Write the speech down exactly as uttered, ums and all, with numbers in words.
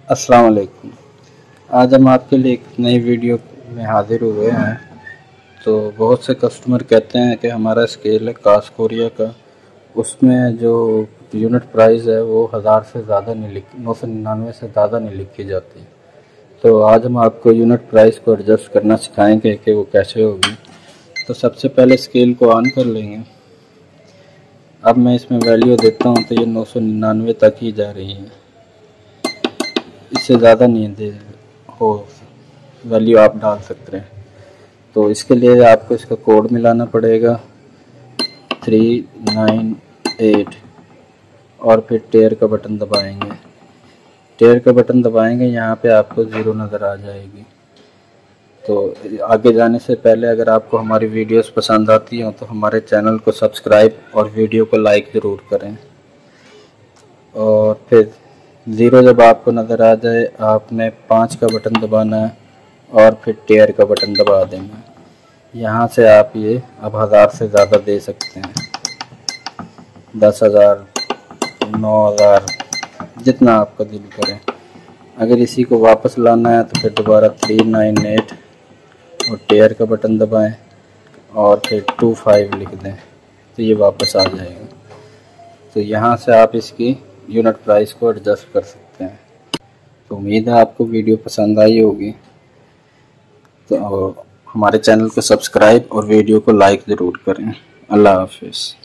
अस्सलाम वालेकुम। आज हम आपके लिए एक नई वीडियो में हाज़िर हुए हैं। तो बहुत से कस्टमर कहते हैं कि हमारा स्केल है कास कोरिया का, उसमें जो यूनिट प्राइस है वो हज़ार से ज़्यादा नहीं लिख नौ सौ निन्यानवे से ज़्यादा नहीं लिखी जाती। तो आज हम आपको यूनिट प्राइस को एडजस्ट करना सिखाएंगे कि वो कैसे होगी। तो सबसे पहले स्केल को ऑन कर लेंगे। अब मैं इसमें वैल्यू देता हूँ तो ये नौ सौ निन्यानवे तक ही जा रही है, इससे ज़्यादा नहीं दे हो वैल्यू आप डाल सकते हैं। तो इसके लिए आपको इसका कोड मिलाना पड़ेगा थ्री नाइन एट और फिर टेयर का बटन दबाएंगे। टेयर का बटन दबाएंगे, यहाँ पे आपको ज़ीरो नज़र आ जाएगी। तो आगे जाने से पहले अगर आपको हमारी वीडियोस पसंद आती हो तो हमारे चैनल को सब्सक्राइब और वीडियो को लाइक ज़रूर करें। और फिर ज़ीरो जब आपको नज़र आ जाए आपने पाँच का बटन दबाना है और फिर टेयर का बटन दबा देना। यहाँ से आप ये अब हज़ार से ज़्यादा दे सकते हैं, दस हज़ार, नौ हज़ार, जितना आपका दिल करे। अगर इसी को वापस लाना है तो फिर दोबारा थ्री नाइन एट और टेयर का बटन दबाएं और फिर टू फाइव लिख दें तो ये वापस आ जाएगा। तो यहाँ से आप इसकी यूनिट प्राइस को एडजस्ट कर सकते हैं। तो उम्मीद है आपको वीडियो पसंद आई होगी। तो हमारे चैनल को सब्सक्राइब और वीडियो को लाइक ज़रूर करें। अल्लाह हाफिज़।